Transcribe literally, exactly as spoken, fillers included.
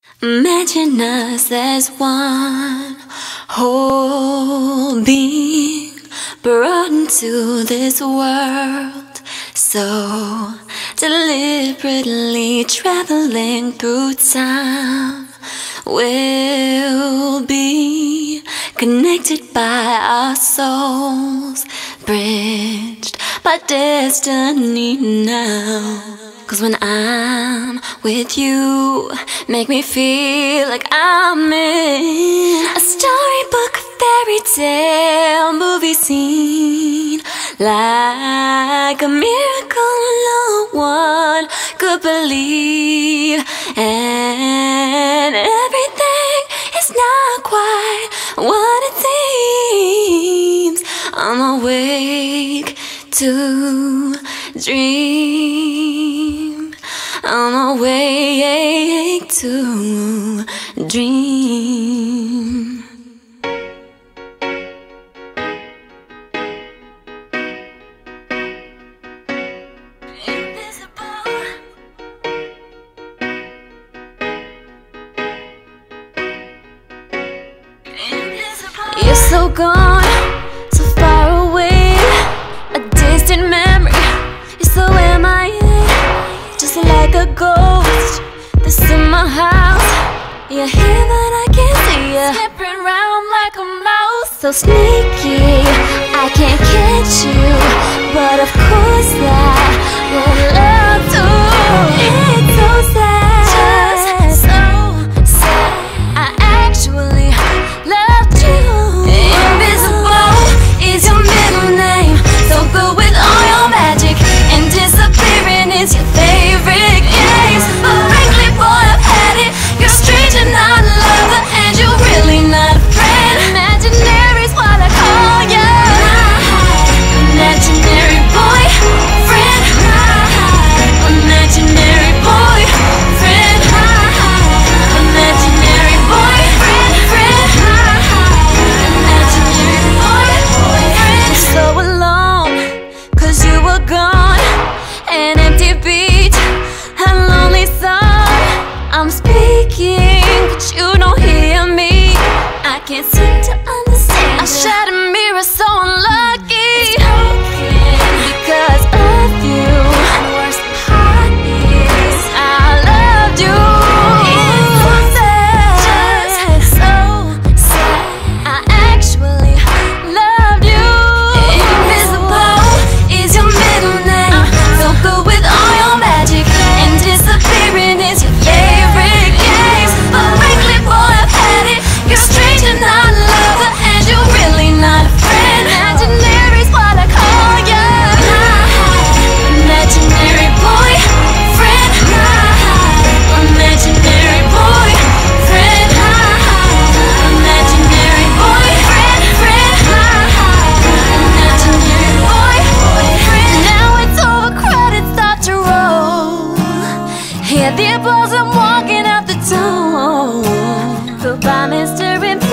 Imagine us as one whole being brought into this world, so deliberately traveling through time. We'll be connected by our souls, bridged by destiny now. Cause when I'm with you, make me feel like I'm in a storybook, fairy tale, movie scene. Like a miracle no one could believe. And everything is not quite what it seems. I'm awake to dream. I'm awake to dream. You're so gone, so far away, a distant memory. You're so M I A, just like a ghost that's in my house. You're here but I can't see you, slipping around like a mouse. So sneaky, I can't catch you, but of course I would love to. It's so sad, just so sad. I actually loved you. Invisible is your middle name, so good with all your magic, and disappearing is your favorite game. But frankly, boy, I've had it. You're strange and not a lover, and you're really not a friend. Imaginary's what I call you. Imaginary boyfriend. Imaginary boyfriend. Imaginary boyfriend. Imaginary boyfriend. So alone, cause you were gone. An empty beat, a lonely song. I'm speaking, but you don't hear me. I can't seem to understand. I shat a mirror, so unlucky. It's broken because of you. And the worst part is I loved you. It's so sad, just so sad. I actually loved you. Invisible is your middle name, so good with all your magic, and disappearing is your favorite game. But frankly, boy, I've had it. You're strange and not a lover, and you're really not a friend. Imaginary's what I call you. Imaginary boyfriend. Imaginary boyfriend. Imaginary boyfriend. Imaginary boyfriend. Now it's over, credits start to roll. Hear the applause, I'm walking out the door. Goodbye, Mister Impossible.